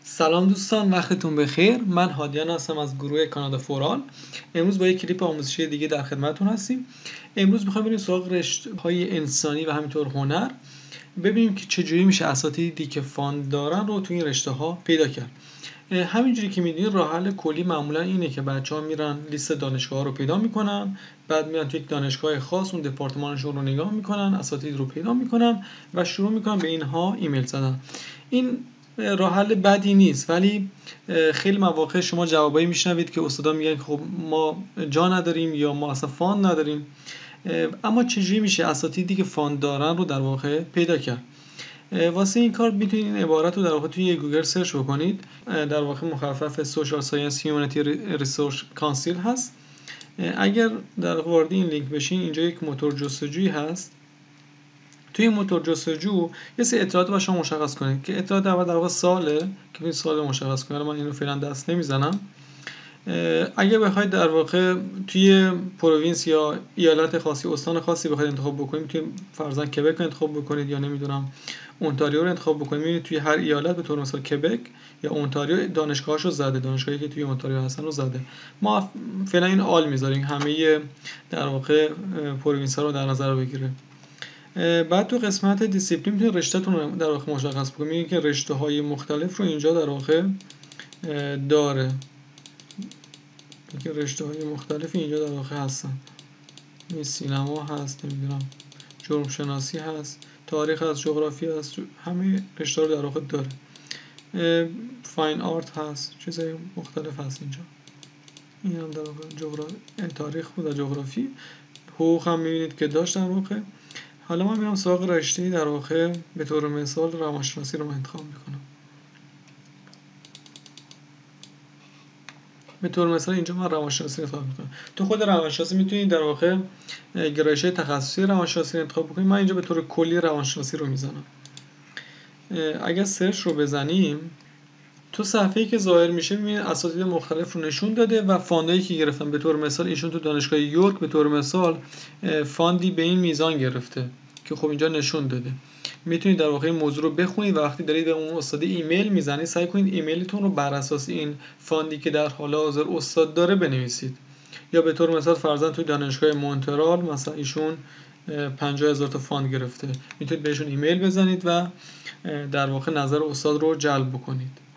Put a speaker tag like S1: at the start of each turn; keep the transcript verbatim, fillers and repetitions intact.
S1: سلام دوستان، وقتتون بخیر. من هادیان هستم از گروه کانادا فورال. امروز با یک کلیپ آموزشی دیگه در خدمتتون هستیم. امروز می‌خوایم بریم سراغ رشته‌های انسانی و همینطور هنر، ببینیم که چجوری میشه اساتیدی که فاند دارن رو تو این رشته‌ها پیدا کرد. همینجوری که می‌دونید راه حل کلی معمولا اینه که بچه‌ها میرن لیست دانشگاه‌ها رو پیدا می‌کنن، بعد میرن تو یک دانشگاه خاص اون دپارتمانشون رو نگاه می‌کنن، اساتید رو پیدا می‌کنن و شروع می‌کنن به اینها ایمیل زدن. این راه حل بدی نیست، ولی خیلی مواقع شما جوابایی میشنوید که استادا میگن خب ما جا نداریم یا ما اصلا فاند نداریم. اما چجوری میشه اساتیدی که فاند دارن رو در واقع پیدا کرد؟ واسه این کار میتونید این عبارت رو در واقع توی گوگل سرچ بکنید. در واقع مخفف سوشال ساینس هیومانیتی ریسورس کانسیل هست. اگر در واقع وارد این لینک بشین، اینجا یک موتور جستجویی هست. توی این موتور جستجو یه سری اطلاعات با شما مشخص کنید که اطلاعات اول در واقع ساله که این سال مشخص کنید. من اینو فعلا دست نمیزنم. اگه بخواید در واقع توی پروینس یا ایالت خاصی، استان خاصی بخواید انتخاب بکنید، میتونید فرضاً کبک رو انتخاب بکنید یا نمیدونم اونتاریو رو انتخاب بکنید. میبینید توی هر ایالت به طور مثال کبک یا اونتاریو دانشگاهاشو زده، دانشگاهی که توی اونتاریو هستن رو زده. ما فعلا این آل میذاریم، همه در واقع پروینس ها رو در نظر بگیره. بعد تو قسمت دیسیپلین میتونید رشته‌تون رو در واقع مشخص بکنید. میگه که رشته‌های مختلف رو اینجا در واقع داره. میگه رشته‌های مختلفی اینجا در واقع هستن. این سینما هست، نمیدونم جرم شناسی هست، تاریخ هست، جغرافی هست، همه رشته رو در واقع داره. فاین آرت هست، چیزای مختلف هست اینجا. این هم در واقع جغرافی، تاریخ بود و جغرافی. حقوق هم میبینید که داشت در واقع. حالا من میام سراغ رشته‌ای در واقع به طور مثال روانشناسی رو انتخاب میکنم. به طور مثال اینجا من روانشناسی انتخاب میکنم. تو خود روانشناسی میتونید در واقع گرایش‌های تخصصی روانشناسی رو انتخاب بکنید. من اینجا به طور کلی روانشناسی رو میزنم. اگر سرچ رو بزنیم، تو صفحه‌ای که ظاهر میشه میبینید اساتید مختلف رو نشون داده و فاندایی که گرفتن. به طور مثال ایشون تو دانشگاه یورک به طور مثال فاندی به این میزان گرفته که خب اینجا نشون داده. میتونید در واقع این موضوع رو بخونید و وقتی دارید به اون استاد ایمیل میزنید سعی کنید ایمیلتون رو بر اساس این فاندی که در حال حاضر استاد داره بنویسید. یا به طور مثال فرضاً توی دانشگاه مونترال مثلا ایشون پنجاه هزار تا فاند گرفته، میتونید بهشون ایمیل بزنید و در واقع نظر استاد رو جلب بکنید.